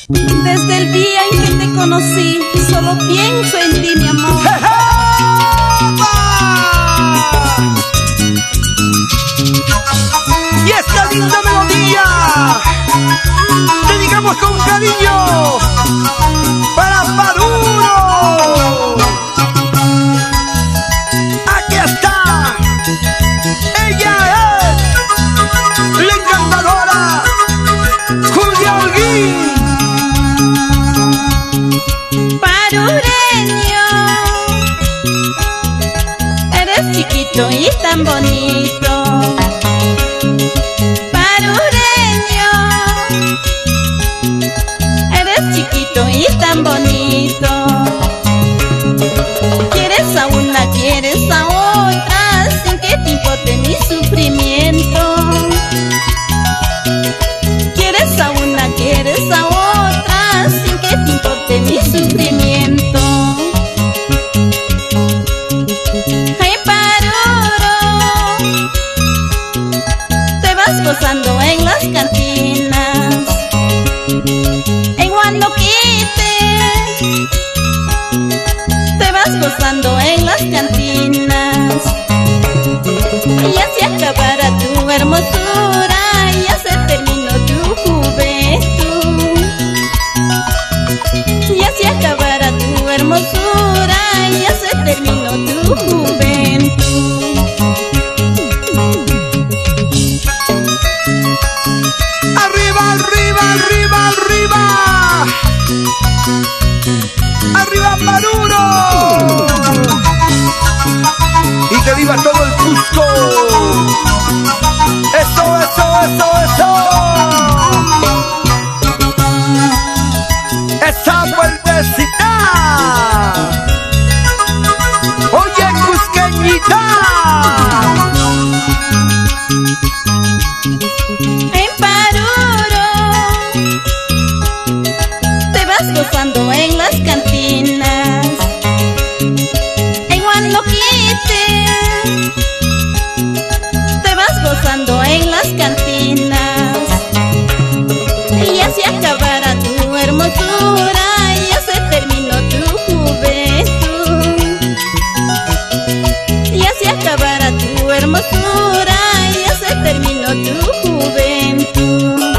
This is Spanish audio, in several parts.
Desde el día en que te conocí, solo pienso en ti, mi amor. Y esta linda melodía dedicamos con cariño para Paruro. Aquí está, ella es la encantadora Julia Holguín. Parureño, eres chiquito y tan bonito. Parureño, eres chiquito y tan bonito. Quieres a una, quieres a otra, sin que te importe mi sufrimiento. Quieres a una, quieres a otra, sin que te importe mi sufrimiento. Ay, Paruro, te vas gozando en las cantinas, en Guandoquite, te vas gozando en las cantinas. Ya se acabará tu hermosura, ya se terminó tu juventud. Ya se acabará tu hermosura, ya se terminó tu juventud. Arriba, arriba, arriba, arriba. Arriba Paruro. Y que viva todo el Cusco. Eso, eso, eso, eso. Esa vueltecita. Oye, cusqueñita. En Paruro te vas gozando en las cantinas, en Guandoquite te vas gozando en las cantinas. Ya se acabará tu hermosura, ya se terminó tu juventud. Ya se acabará tu hermosura, ya se terminó tu juventud.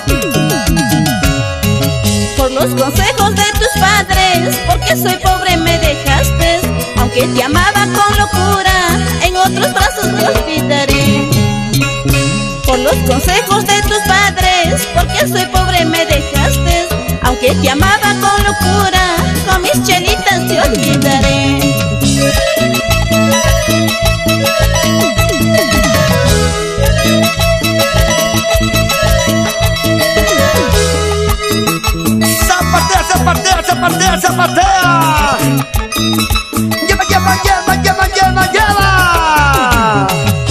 Por los consejos de tus padres, porque soy pobre me dejaste. Aunque te amaba con locura, en otros brazos te olvidaré. Por los consejos de tus padres, porque soy pobre me dejaste. Aunque te amaba con locura, con mis chelitas te olvidaré. Zapatea, zapatea, zapatea, zapatea. Lleva, lleva, lleva, lleva, lleva, lleva.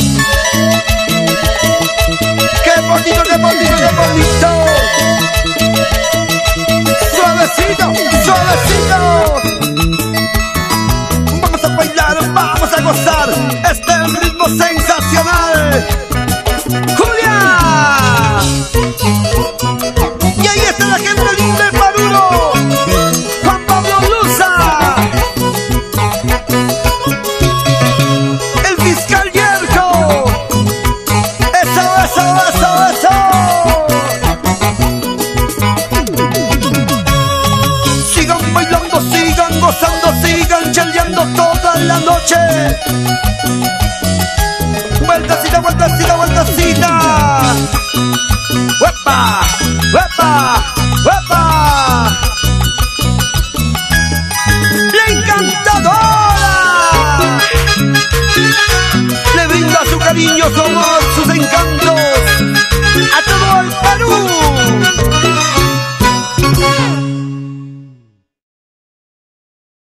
Qué bonito, qué bonito, qué bonito. Suavecito, suavecito. Vamos a bailar, vamos a gozar este ritmo sensacional. ¡Julia! Y ahí está la gente linda de Paruro. Juan Pablo Luza. El fiscal Yerko. Eso, eso, eso, eso. Sigan bailando, sigan gozando, sigan cheleando toda la noche. Vueltacita, vueltacita, vueltacita. ¡Huepa! ¡Huepa! ¡Huepa! ¡La encantadora! Le brinda su cariño, su amor